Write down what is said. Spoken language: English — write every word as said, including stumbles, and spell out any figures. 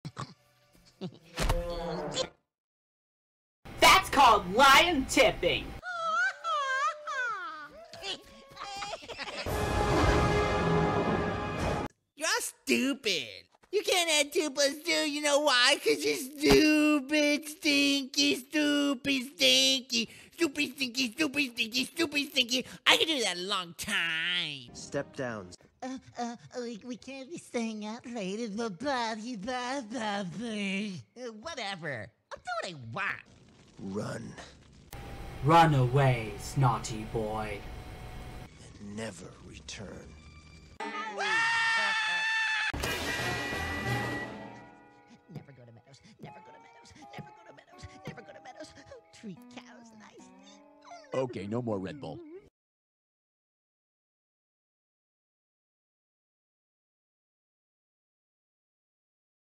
That's called lion tipping. You're stupid. You can't add two plus two, you know why? Cause you're stupid, stinky, stupid, stinky, stupid, stinky, stupid, stinky, stupid, stinky. I can do that a long time. Step down. Uh, uh, we, we can't be staying out late in the body, blah, blah, blah. Uh, whatever. I'll do what I want. Run. Run away, Snotty Boy. And never return. Never go to Meadows, never go to Meadows, never go to Meadows, never go to Meadows. Treat cows nicely. Okay, no more Red Bull.